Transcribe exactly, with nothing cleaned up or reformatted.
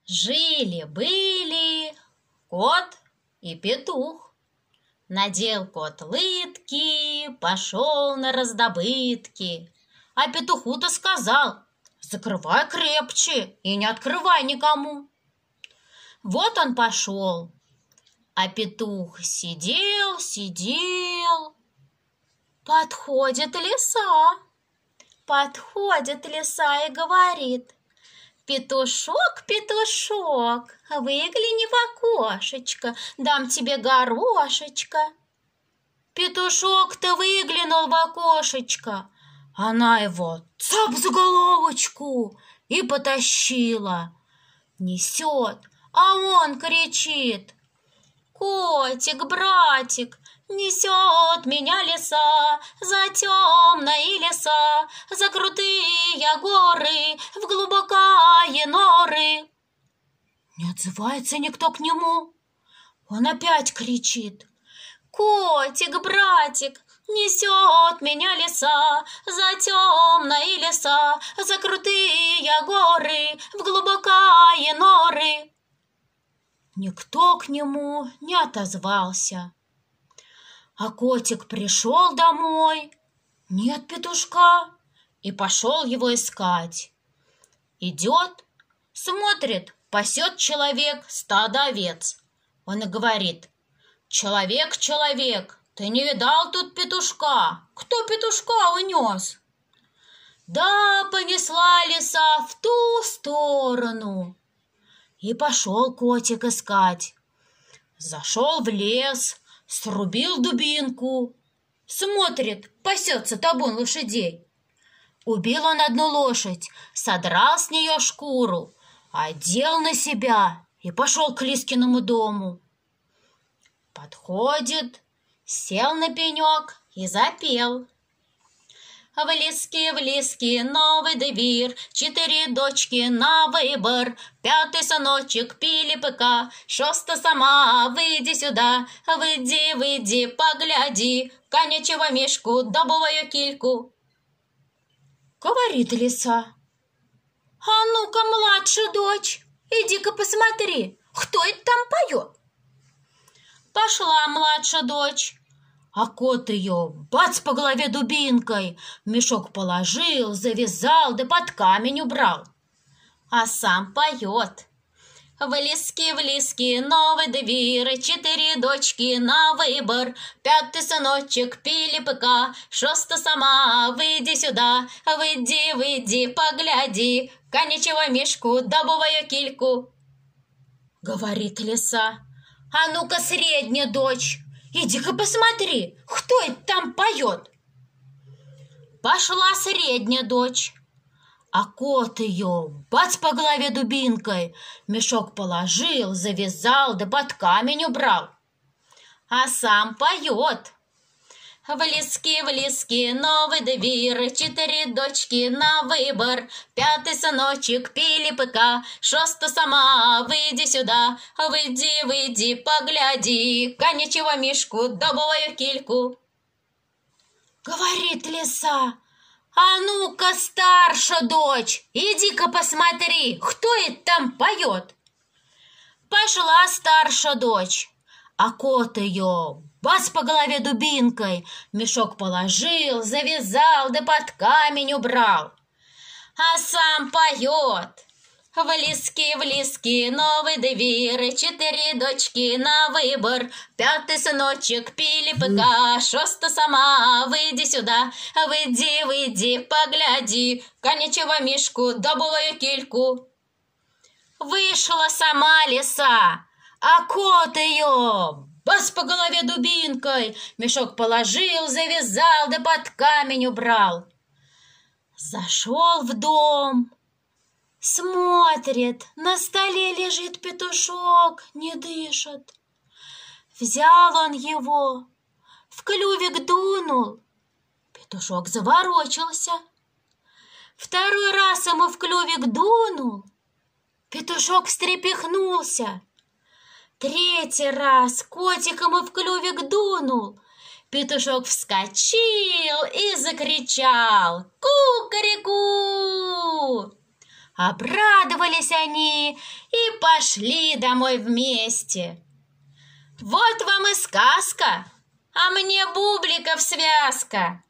Жили-были кот и петух. Надел кот лытки, пошел на раздобытки. А петуху-то сказал: закрывай крепче и не открывай никому. Вот он пошел, а петух сидел, сидел. Подходит лиса, подходит лиса и говорит: петушок, петушок, выгляни в окошечко, дам тебе горошечко. Петушок-то выглянул в окошечко, она его цап за головочку и потащила. Несет, а он кричит: котик, братик, несет меня лиса за темные леса, за крутые горы, в глубокие норы. Не отзывается никто к нему. Он опять кричит: котик, братик, несет меня лиса за темные леса, за крутые горы, в глубокие норы. Никто к нему не отозвался. А котик пришел домой, нет петушка, и пошел его искать. Идет, смотрит, пасет человек стадо овец. Он и говорит: человек, человек, ты не видал тут петушка? Кто петушка унес? Да, понесла лиса в ту сторону. И пошел котик искать. Зашел в лес, срубил дубинку. Смотрит, пасется табун лошадей. Убил он одну лошадь, содрал с нее шкуру, одел на себя и пошел к Лискиному дому. Подходит, сел на пенек и запел: в лиске, в лиске новый двір, четыре дочки на выбор, пятый сыночек Пилипка, шоста сама, выйди сюда, выйди, выйди, погляди, конячего мишку, добовую кильку. Говорит лиса: а ну-ка, младшая дочь, иди-ка посмотри, кто это там поет. Пошла младшая дочь, а кот ее бац по голове дубинкой, в мешок положил, завязал, да под камень убрал. А сам поет: в лиске, в лиске новый двір, четыре дочки на выбор, пятый сыночек Пилипка, шоста сама, выйди сюда, выйди, выйди, погляди, конячего мишку, добовую кильку. Говорит лиса: а ну-ка, средняя дочь, иди-ка посмотри, кто это там поет. Пошла средняя дочь, а кот ее бац по голове дубинкой, мешок положил, завязал, да под камень убрал. А сам поет: в лиске, в лиске новый двір, четыре дочки на выбор, пятый сыночек Пилипка, шоста сама, выйди сюда, выйди, выйди, погляди, конячего мишку, добовую кильку. Говорит лиса: а ну-ка, старшая дочь, иди-ка посмотри, кто это там поет. Пошла старшая дочь, а кот ее бац по голове дубинкой, мешок положил, завязал, да под камень убрал. А сам поет: в лиске, в лиске новый двір, четыре дочки на выбор, пятый сыночек Пилипка, шоста сама, выйди сюда, выйди, выйди, погляди, конячего мишку, добовую кильку. Вышла сама лиса, а кот ее бац по голове дубинкой, мешок положил, завязал, да под камень убрал. Зашел в дом, смотрит, на столе лежит петушок, не дышит. Взял он его, в клювик дунул, петушок заворочился. Второй раз ему в клювик дунул, петушок встрепехнулся. Третий раз котик ему в клювик дунул, петушок вскочил и закричал: ку-ка-ре-ку! Обрадовались они и пошли домой вместе. Вот вам и сказка, а мне бубликов связка.